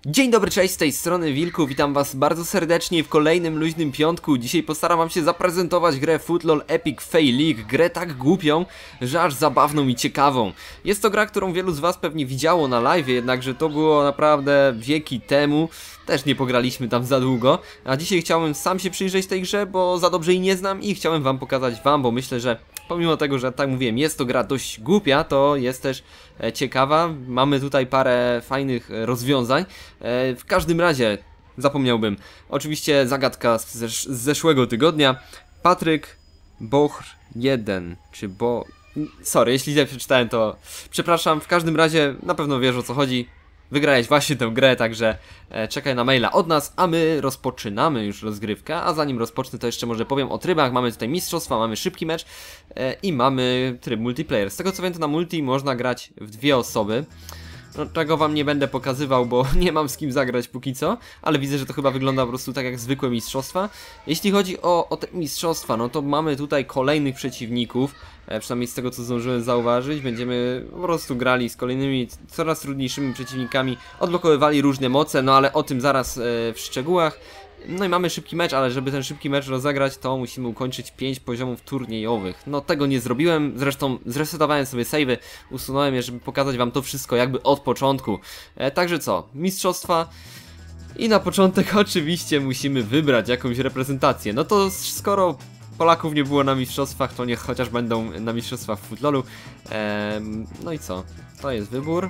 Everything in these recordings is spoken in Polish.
Dzień dobry, cześć, z tej strony Wilku, witam was bardzo serdecznie w kolejnym luźnym piątku. Dzisiaj postaram wam się zaprezentować grę FUTLOL Epic Fail League, grę tak głupią, że aż zabawną i ciekawą. Jest to gra, którą wielu z was pewnie widziało na live, jednakże to było naprawdę wieki temu. Też nie pograliśmy tam za długo, a dzisiaj chciałem sam się przyjrzeć tej grze, bo za dobrze jej nie znam i chciałem wam pokazać wam, bo myślę, że pomimo tego, że tak mówiłem, jest to gra dość głupia, to jest też ciekawa. Mamy tutaj parę fajnych rozwiązań. W każdym razie, zapomniałbym, oczywiście zagadka z zeszłego tygodnia. Patryk Bochr 1, czy bo... Sorry, jeśli źle przeczytałem, to przepraszam. W każdym razie na pewno wiesz, o co chodzi. Wygrałeś właśnie tę grę, także czekaj na maila od nas, a my rozpoczynamy już rozgrywkę. A zanim rozpocznę, to jeszcze może powiem o trybach. Mamy tutaj mistrzostwa, mamy szybki mecz i mamy tryb multiplayer. Z tego co wiem, to na multi można grać w dwie osoby. No, czego wam nie będę pokazywał, bo nie mam z kim zagrać póki co, ale widzę, że to chyba wygląda po prostu tak jak zwykłe mistrzostwa. Jeśli chodzi o te mistrzostwa, no to mamy tutaj kolejnych przeciwników, przynajmniej z tego co zdążyłem zauważyć. Będziemy po prostu grali z kolejnymi, coraz trudniejszymi przeciwnikami, odblokowywali różne moce, no ale o tym zaraz w szczegółach. No i mamy szybki mecz, ale żeby ten szybki mecz rozegrać, to musimy ukończyć 5 poziomów turniejowych. No tego nie zrobiłem, zresztą zresetowałem sobie save'y, usunąłem je, żeby pokazać wam to wszystko jakby od początku. Także co, mistrzostwa. I na początek oczywiście musimy wybrać jakąś reprezentację. No to skoro Polaków nie było na mistrzostwach, to niech chociaż będą na mistrzostwach w FUTLOLu. No i co, to jest wybór.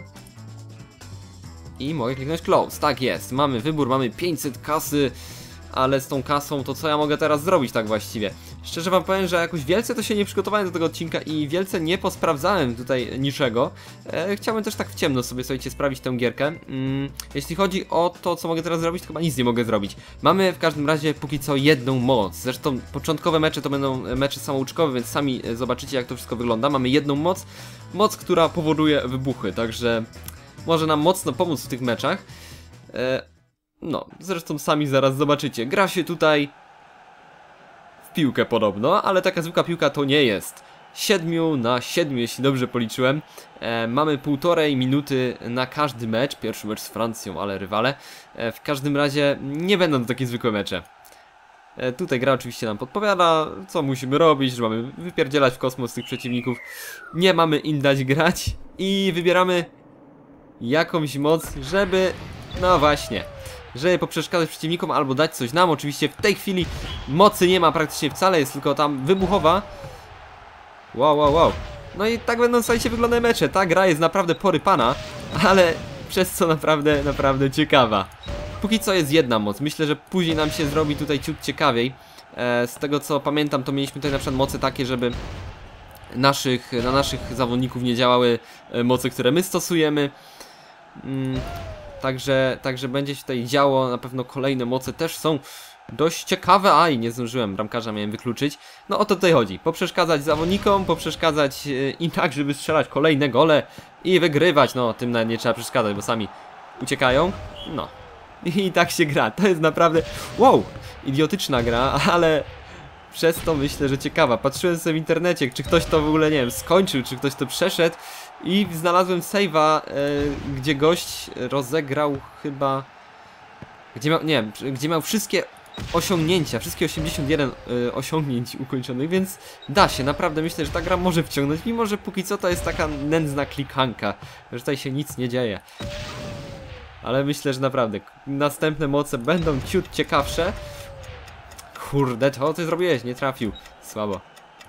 I mogę kliknąć close, tak jest, mamy wybór, mamy 500 kasy. Ale z tą kasą to co ja mogę teraz zrobić tak właściwie? Szczerze wam powiem, że jakoś wielce to się nie przygotowałem do tego odcinka i wielce nie posprawdzałem tutaj niczego. Chciałbym też tak w ciemno sobie, słuchajcie, sprawić tę gierkę. Jeśli chodzi o to, co mogę teraz zrobić, to chyba nic nie mogę zrobić. Mamy w każdym razie póki co jedną moc. Zresztą początkowe mecze to będą mecze samouczkowe, więc sami zobaczycie, jak to wszystko wygląda. Mamy jedną moc, moc, która powoduje wybuchy, także może nam mocno pomóc w tych meczach. No, zresztą sami zaraz zobaczycie. Gra się tutaj w piłkę podobno, ale taka zwykła piłka to nie jest. 7 na 7, jeśli dobrze policzyłem. Mamy 1,5 minuty na każdy mecz. Pierwszy mecz z Francją, ale rywale. W każdym razie nie będą to takie zwykłe mecze. Tutaj gra oczywiście nam podpowiada, co musimy robić, że mamy wypierdzielać w kosmos tych przeciwników. Nie mamy im dać grać i wybieramy jakąś moc, żeby... No właśnie, żeby poprzeszkadzać przeciwnikom albo dać coś nam. Oczywiście w tej chwili mocy nie ma praktycznie wcale, jest tylko tam wybuchowa. Wow. No i tak będą, słuchajcie, wyglądają mecze. Ta gra jest naprawdę porypana, ale przez co naprawdę ciekawa. Póki co jest jedna moc, myślę, że później nam się zrobi tutaj ciut ciekawiej. Z tego co pamiętam, to mieliśmy tutaj na przykład moce takie, żeby na naszych zawodników nie działały moce, które my stosujemy. Także będzie się tutaj działo, na pewno kolejne moce też są dość ciekawe. Aj, nie zdążyłem, bramkarza miałem wykluczyć. No o to tutaj chodzi, poprzeszkadzać zawodnikom, poprzeszkadzać im tak, żeby strzelać kolejne gole i wygrywać. No tym nawet nie trzeba przeszkadzać, bo sami uciekają. No i tak się gra, to jest naprawdę, wow, idiotyczna gra, ale przez to myślę, że ciekawa. Patrzyłem sobie w internecie, czy ktoś to w ogóle, nie wiem, skończył, czy ktoś to przeszedł. I znalazłem save'a, gdzie gość rozegrał chyba... Gdzie miał wszystkie osiągnięcia, wszystkie 81 osiągnięć ukończonych, więc da się, naprawdę myślę, że ta gra może wciągnąć, mimo że póki co to jest taka nędzna klikanka, że tutaj się nic nie dzieje. Ale myślę, że naprawdę następne moce będą ciut ciekawsze. Kurde, to ty zrobiłeś, nie trafił. Słabo.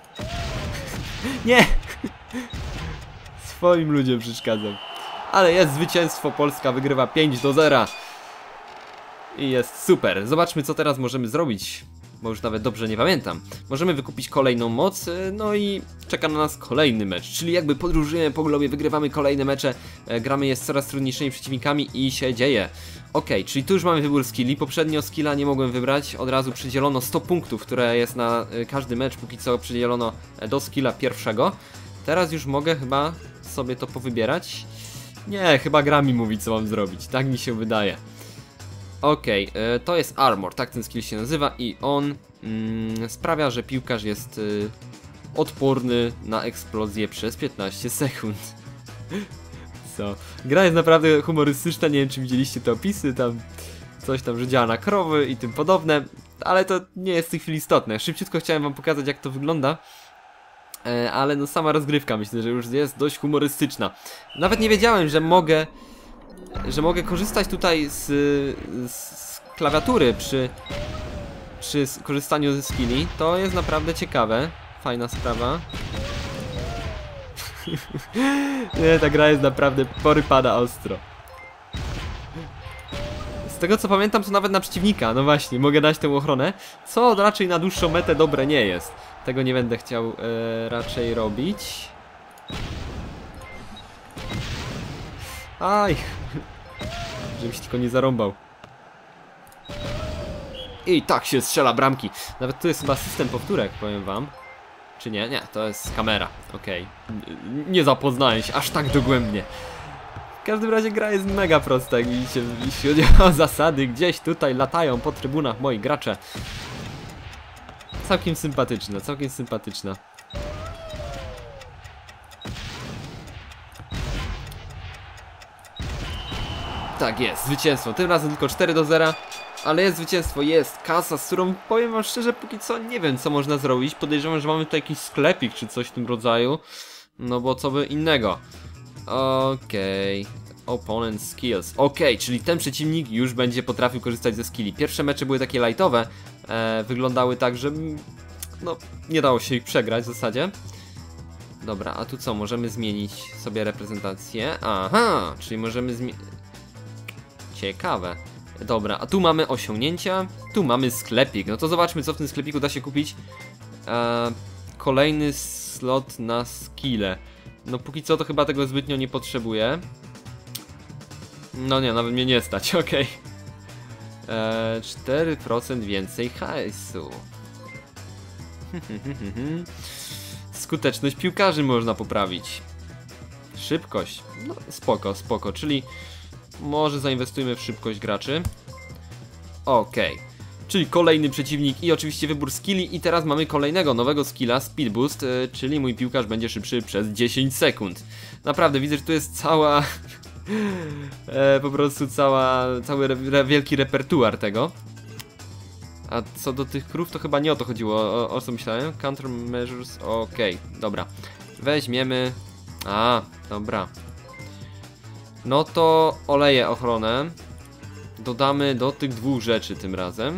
Nie! Swoim ludziom przeszkadzam. Ale jest zwycięstwo, Polska wygrywa 5-0. I jest super. Zobaczmy, co teraz możemy zrobić, bo już nawet dobrze nie pamiętam. Możemy wykupić kolejną moc, no i czeka na nas kolejny mecz. Czyli jakby podróżujemy po globie, wygrywamy kolejne mecze, gramy je z coraz trudniejszymi przeciwnikami i się dzieje. Okej, czyli tu już mamy wybór skilli. Poprzednio skilla nie mogłem wybrać, od razu przydzielono 100 punktów, które jest na każdy mecz, póki co przydzielono do skilla pierwszego. Teraz już mogę chyba sobie to powybierać. Nie, chyba gra mi mówi, co mam zrobić, tak mi się wydaje. Okej, to jest Armor, tak ten skill się nazywa i on sprawia, że piłkarz jest odporny na eksplozję przez 15 sekund. co? Gra jest naprawdę humorystyczna, nie wiem czy widzieliście te opisy, tam coś tam, że działa na krowy i tym podobne, ale to nie jest w tej chwili istotne. Szybciutko chciałem wam pokazać jak to wygląda, ale no sama rozgrywka myślę, że już jest dość humorystyczna. Nawet nie wiedziałem, że mogę korzystać tutaj z klawiatury przy korzystaniu ze skilli. To jest naprawdę ciekawe, fajna sprawa. Nie, ta gra jest naprawdę porypada ostro. Z tego co pamiętam to nawet na przeciwnika, no właśnie, mogę dać tę ochronę, co raczej na dłuższą metę dobre nie jest. Tego nie będę chciał raczej robić. Aj, żebyś tylko nie zarąbał. I tak się strzela bramki. Nawet tu jest chyba system powtórek, powiem wam. Czy nie? Nie, to jest kamera. Okej. Nie zapoznałem się aż tak dogłębnie. W każdym razie gra jest mega prosta, jak widzicie, jeśli chodzi o zasady. Gdzieś tutaj latają po trybunach moi gracze. Całkiem sympatyczna, całkiem sympatyczna. Tak jest, zwycięstwo. Tym razem tylko 4-0. Ale jest zwycięstwo, jest kasa, z którą powiem wam szczerze, póki co nie wiem co można zrobić. Podejrzewam, że mamy tutaj jakiś sklepik czy coś w tym rodzaju. No bo co by innego. Okej. Opponent skills. Okej, czyli ten przeciwnik już będzie potrafił korzystać ze skilli. Pierwsze mecze były takie lightowe. Wyglądały tak, że no nie dało się ich przegrać w zasadzie. Dobra, a tu co? Możemy zmienić sobie reprezentację. Aha, czyli możemy zmienić... Ciekawe. Dobra, a tu mamy osiągnięcia, tu mamy sklepik. No to zobaczmy co w tym sklepiku da się kupić. Kolejny slot na skille. No póki co to chyba tego zbytnio nie potrzebuję. No nie, nawet mnie nie stać, okej. 4% więcej hajsu. Skuteczność piłkarzy można poprawić. Szybkość, no spoko, spoko, czyli może zainwestujmy w szybkość graczy. Okej. Czyli kolejny przeciwnik i oczywiście wybór skilli. I teraz mamy kolejnego nowego skilla, Speed Boost, czyli mój piłkarz będzie szybszy przez 10 sekund. Naprawdę widzę, że tu jest cała... po prostu cały wielki repertuar tego. A co do tych krów to chyba nie o to chodziło, o co myślałem? Countermeasures, okej, dobra. Weźmiemy... A, dobra. No to oleję ochronę. Dodamy do tych dwóch rzeczy tym razem.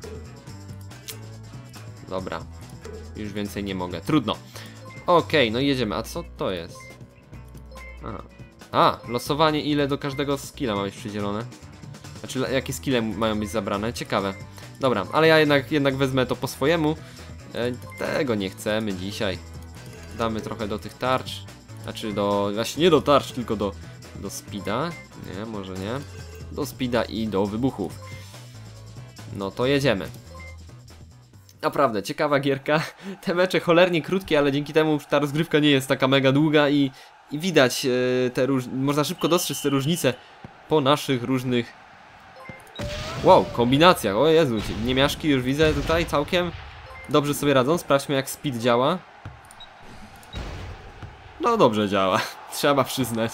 Dobra. Już więcej nie mogę. Trudno. Okej, no i jedziemy. A co to jest? Aha. A, losowanie ile do każdego skilla ma być przydzielone. Znaczy jakie skille mają być zabrane. Ciekawe. Dobra, ale ja jednak wezmę to po swojemu. Tego nie chcemy dzisiaj. Damy trochę do tych tarcz. Znaczy właśnie nie do tarcz, tylko do speeda. Nie, może nie. Do speeda i do wybuchów. No to jedziemy. Naprawdę, ciekawa gierka. Te mecze cholernie krótkie, ale dzięki temu ta rozgrywka nie jest taka mega długa i widać można szybko dostrzec te różnice po naszych różnych... Wow, kombinacjach. O Jezu, niemiaszki już widzę tutaj całkiem dobrze sobie radzą. Sprawdźmy jak speed działa. No dobrze działa, trzeba przyznać.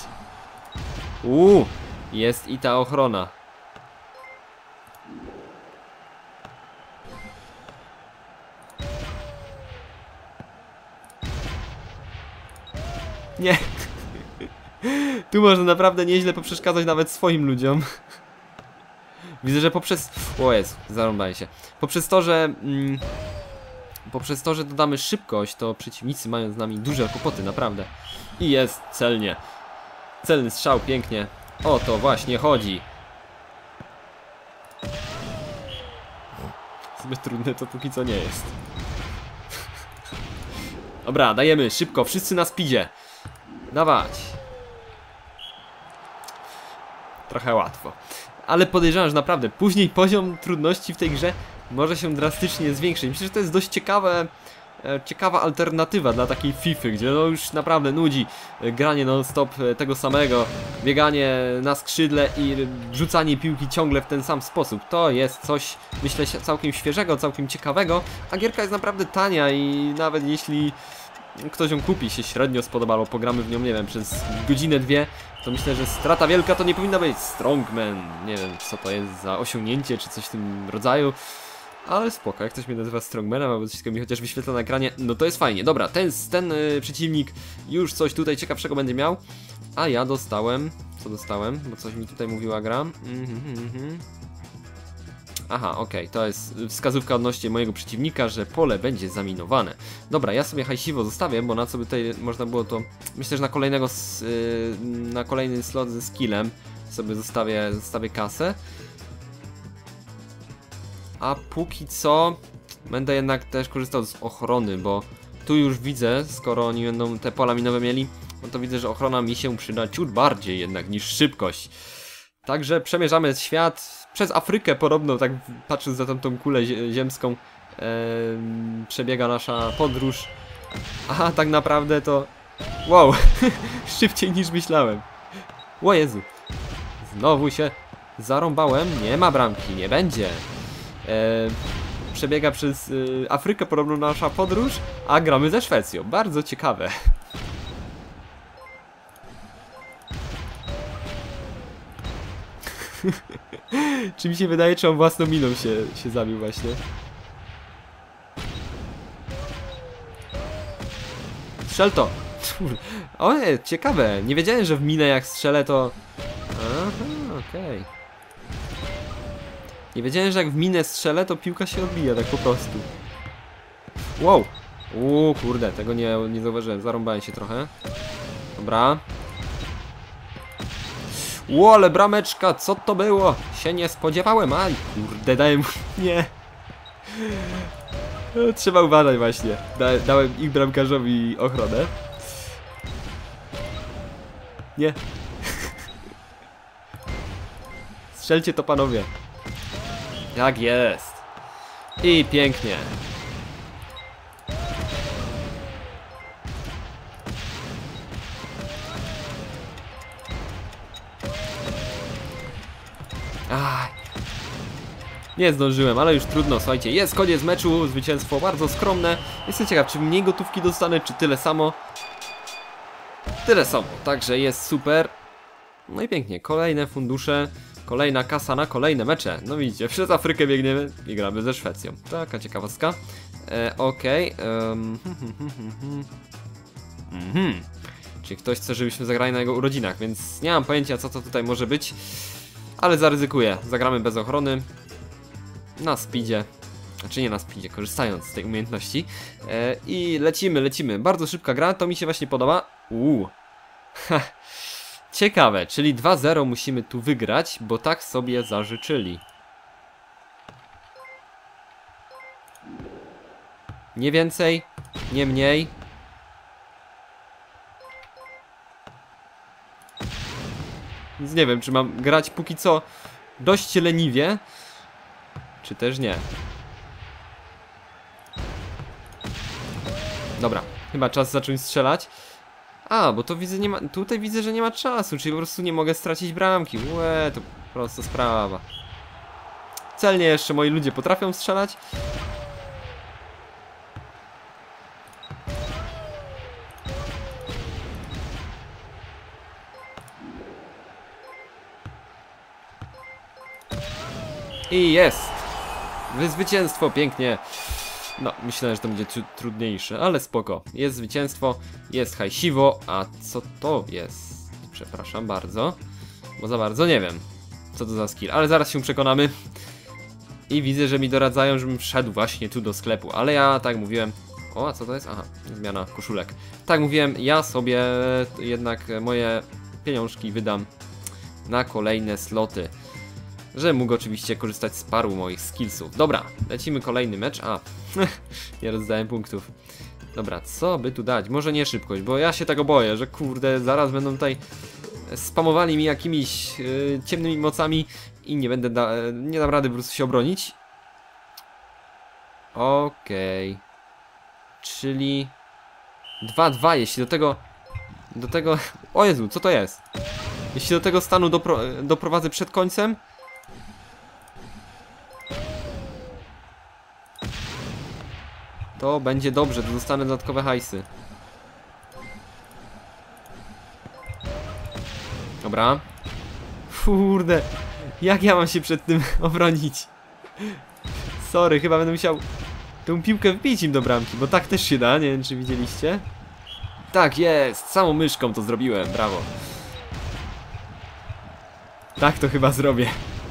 Jest i ta ochrona. Nie. Tu można naprawdę nieźle poprzeszkadzać nawet swoim ludziom. Widzę, że O Jezu, zarąbaj się. Poprzez to, że dodamy szybkość, to przeciwnicy mają z nami duże kłopoty, naprawdę. I jest celnie. Celny strzał, pięknie. O to właśnie chodzi. Zbyt trudne to póki co nie jest. Dobra, dajemy szybko, wszyscy na speedzie. Dawać. Trochę łatwo. Ale podejrzewam, że naprawdę później poziom trudności w tej grze może się drastycznie zwiększyć. Myślę, że to jest dość ciekawa alternatywa dla takiej Fify, gdzie no już naprawdę nudzi granie non-stop tego samego, bieganie na skrzydle i rzucanie piłki ciągle w ten sam sposób. To jest coś, myślę, całkiem świeżego, całkiem ciekawego, a gierka jest naprawdę tania i nawet jeśli ktoś ją kupi, się średnio spodobało, pogramy w nią, nie wiem, przez godzinę, dwie, to myślę, że strata wielka to nie powinna być Strongman. Nie wiem, co to jest za osiągnięcie, czy coś w tym rodzaju. Ale spoko, jak ktoś mnie nazywa Strongmanem, albo wszystko mi chociaż wyświetla na ekranie, no to jest fajnie. Dobra, ten przeciwnik już coś tutaj ciekawszego będzie miał. A ja dostałem... Co dostałem? Bo coś mi tutaj mówiła gra. Aha, okej, to jest wskazówka odnośnie mojego przeciwnika, że pole będzie zaminowane. Dobra, ja sobie hajsiwo zostawię, bo na co by tutaj można było to... Myślę, że na kolejny slot ze skillem sobie zostawię kasę. A póki co będę jednak też korzystał z ochrony, bo tu już widzę, skoro oni będą te pola minowe mieli, no to widzę, że ochrona mi się przyda ciut bardziej jednak niż szybkość. Także przemierzamy świat przez Afrykę podobno, tak patrząc za tamtą kulę ziemską, przebiega nasza podróż. Aha, tak naprawdę to... Wow, szybciej niż myślałem. O Jezu, znowu się zarąbałem, nie ma bramki, nie będzie. Przebiega przez Afrykę podobno nasza podróż, a gramy ze Szwecją, bardzo ciekawe. Czy mi się wydaje, czy on własną miną się zabił właśnie? Strzel to! O nie, ciekawe, nie wiedziałem, że w minę jak strzelę to... Aha, okej. Nie wiedziałem, że jak w minę strzelę to piłka się odbija tak po prostu. Wow! Kurde, tego nie zauważyłem, zarąbałem się trochę. Dobra. Ale brameczka, co to było? Się nie spodziewałem, aj kurde, dałem... Nie. Trzeba uważać właśnie. Dałem ich bramkarzowi ochronę. Nie. Strzelcie to, panowie. Tak jest. I pięknie. Nie zdążyłem, ale już trudno, słuchajcie, jest koniec meczu, zwycięstwo bardzo skromne. Jestem ciekaw, czy mniej gotówki dostanę, czy tyle samo. Tyle samo, także jest super. No i pięknie, kolejne fundusze, kolejna kasa na kolejne mecze. No widzicie, przez Afrykę biegniemy i gramy ze Szwecją. Taka ciekawostka. Okej. Czyli ktoś chce, żebyśmy zagrali na jego urodzinach, więc nie mam pojęcia, co to tutaj może być. Ale zaryzykuję, zagramy bez ochrony. Na speedzie, znaczy nie na speedzie, korzystając z tej umiejętności. I lecimy. Bardzo szybka gra, to mi się właśnie podoba. Ciekawe, czyli 2-0 musimy tu wygrać, bo tak sobie zażyczyli. Nie więcej, nie mniej. Więc nie wiem, czy mam grać póki co dość leniwie, czy też nie. Dobra, chyba czas zacząć strzelać. Bo to widzę, tutaj widzę, że nie ma czasu, czyli po prostu nie mogę stracić bramki. To prosta sprawa. Celnie jeszcze moi ludzie potrafią strzelać. I jest! Zwycięstwo, pięknie. No, myślałem, że to będzie trudniejsze, ale spoko. Jest zwycięstwo, jest hajsiwo, a co to jest? Przepraszam bardzo, bo za bardzo nie wiem, co to za skill, ale zaraz się przekonamy. I widzę, że mi doradzają, żebym wszedł właśnie tu do sklepu, ale ja tak mówiłem... a co to jest? Aha, zmiana koszulek. Tak mówiłem, ja sobie jednak moje pieniążki wydam na kolejne sloty, że mógł oczywiście korzystać z paru moich skillsów. Dobra, lecimy kolejny mecz. Nie rozdałem punktów. Dobra, co by tu dać? Może nie szybkość, bo ja się tego boję, że kurde, zaraz będą tutaj spamowali mi jakimiś ciemnymi mocami i nie dam rady po prostu się obronić. Okej. Czyli 2-2, jeśli do tego... O Jezu, co to jest? Jeśli do tego stanu doprowadzę przed końcem, to będzie dobrze, to dostanę dodatkowe hajsy. Dobra. Kurde. Jak ja mam się przed tym obronić? Sorry, chyba będę musiał tą piłkę wbić im do bramki, bo tak też się da, nie wiem czy widzieliście. Tak jest, samą myszką to zrobiłem, brawo. Tak to chyba zrobię.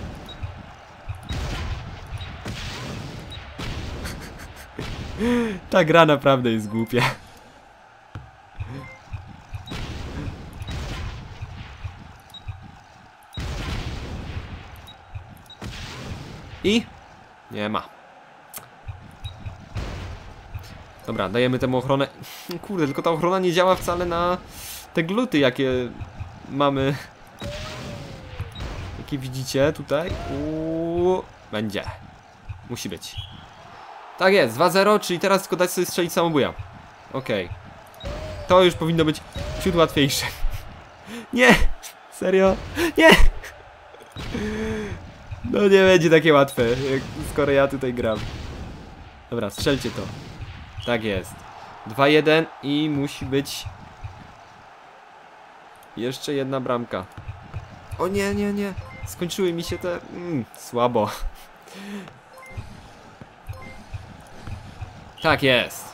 Ta gra naprawdę jest głupia. I? Nie ma. Dobra, dajemy temu ochronę. Kurde, tylko ta ochrona nie działa wcale na te gluty, jakie mamy. Jakie widzicie tutaj. Będzie. Musi być. Tak jest, 2-0, czyli teraz tylko dać sobie strzelić samobuja. Okej. To już powinno być ciut łatwiejsze. Nie! Serio? Nie! No nie będzie takie łatwe, skoro ja tutaj gram. Dobra, strzelcie to. Tak jest. 2-1 i musi być jeszcze jedna bramka. O nie, nie, nie. Skończyły mi się te... słabo. Tak jest.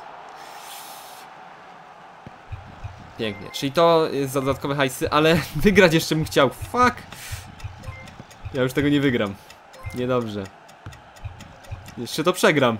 Pięknie. Czyli to jest za dodatkowe hajsy, ale wygrać jeszcze bym chciał. Fuck. Ja już tego nie wygram. Niedobrze. Jeszcze to przegram.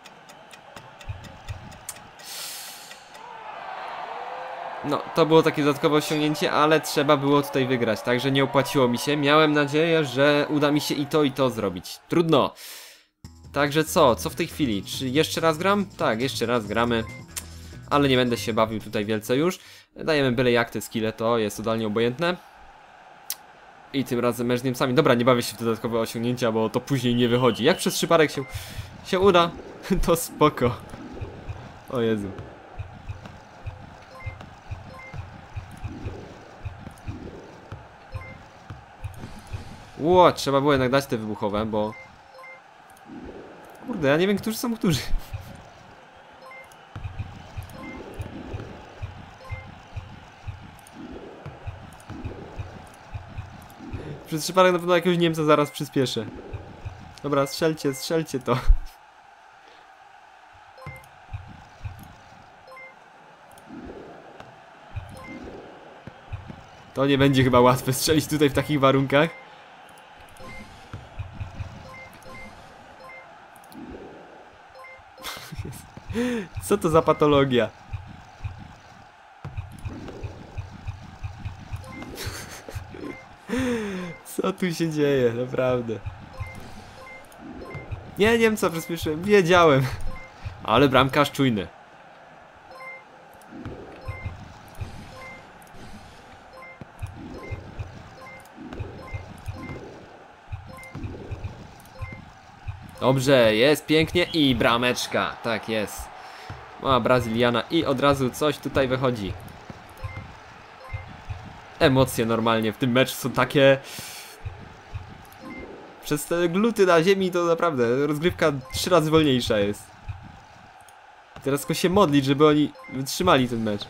No, to było takie dodatkowe osiągnięcie, ale trzeba było tutaj wygrać, także nie opłaciło mi się. Miałem nadzieję, że uda mi się i to zrobić. Trudno. Także co? Co w tej chwili? Czy jeszcze raz gram? Tak, jeszcze raz gramy. Ale nie będę się bawił tutaj wielce już. Dajemy byle jak te skille, to jest totalnie obojętne. I tym razem mecz z Niemcami. Dobra, nie bawię się w dodatkowe osiągnięcia, bo to później nie wychodzi. Jak przez przypadek się uda, to spoko. O Jezu. Ło, trzeba było jednak dać te wybuchowe, bo... Kurde, ja nie wiem, którzy są którzy. Przez przypadek na pewno jakiegoś Niemca zaraz przyspieszę. Dobra, strzelcie, strzelcie to. To nie będzie chyba łatwe strzelić tutaj w takich warunkach. Co to za patologia? Co tu się dzieje, naprawdę? Nie, Niemca przyspieszyłem, wiedziałem. Ale bramkarz czujny. Dobrze, jest pięknie i brameczka, tak jest. Mała Brazyliana i od razu coś tutaj wychodzi. Emocje normalnie w tym meczu są takie... Przez te gluty na ziemi to naprawdę rozgrywka 3 razy wolniejsza jest. Teraz tylko się modlić, żeby oni wytrzymali ten mecz.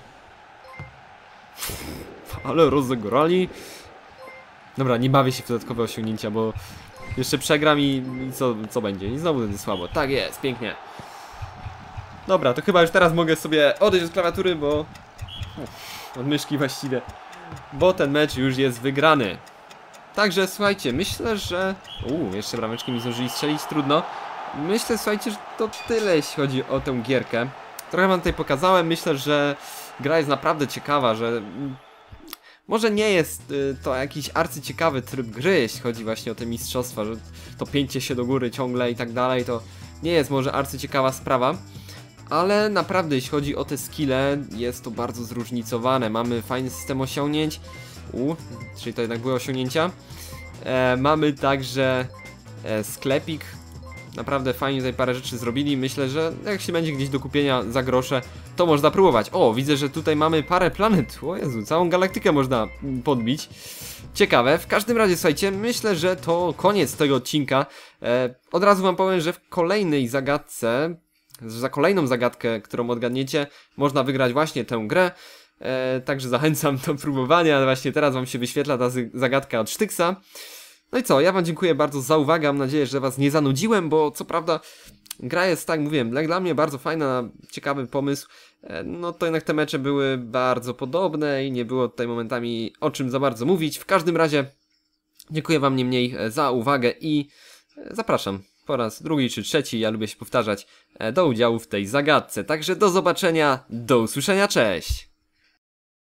Ale rozegrali. Dobra, nie bawię się w dodatkowe osiągnięcia, bo jeszcze przegram i co będzie? I znowu będzie słabo. Tak jest, pięknie. Dobra, to chyba już teraz mogę sobie odejść od klawiatury, bo... od myszki właściwie. Bo ten mecz już jest wygrany. Także słuchajcie, myślę, że... jeszcze brameczki mi zdążyli strzelić, trudno. Myślę, słuchajcie, że to tyle, jeśli chodzi o tę gierkę. Trochę wam tutaj pokazałem, myślę, że gra jest naprawdę ciekawa, że... Może nie jest to jakiś arcyciekawy tryb gry, jeśli chodzi właśnie o te mistrzostwa, że to pięcie się do góry ciągle i tak dalej, to nie jest może arcyciekawa sprawa. Ale naprawdę, jeśli chodzi o te skille, jest to bardzo zróżnicowane. Mamy fajny system osiągnięć. Czyli to jednak były osiągnięcia. Mamy także sklepik. Naprawdę fajnie tutaj parę rzeczy zrobili. Myślę, że jak się będzie gdzieś do kupienia za grosze, to można próbować. O, widzę, że tutaj mamy parę planet. O Jezu, całą galaktykę można podbić. Ciekawe. W każdym razie, słuchajcie, myślę, że to koniec tego odcinka. Od razu wam powiem, że w kolejnej zagadce... Za kolejną zagadkę, którą odgadniecie, można wygrać właśnie tę grę. także zachęcam do próbowania. Właśnie teraz wam się wyświetla ta zagadka od Sztyksa. No i co, ja wam dziękuję bardzo za uwagę, mam nadzieję, że was nie zanudziłem, bo co prawda gra jest, tak mówiłem, dla mnie bardzo fajna, ciekawy pomysł. No to jednak te mecze były bardzo podobne i nie było tutaj momentami o czym za bardzo mówić. W każdym razie dziękuję wam niemniej za uwagę i zapraszam po raz drugi czy trzeci, ja lubię się powtarzać, do udziału w tej zagadce. Także do zobaczenia, do usłyszenia, cześć!